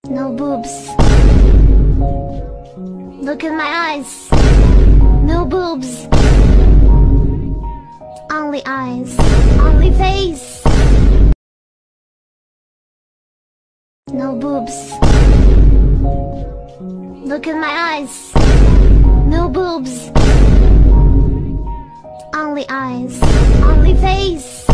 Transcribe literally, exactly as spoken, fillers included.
No boobs. Look in my eyes. No boobs. Only eyes. Only face. No boobs. Look in my eyes. No boobs. Only eyes. Only face.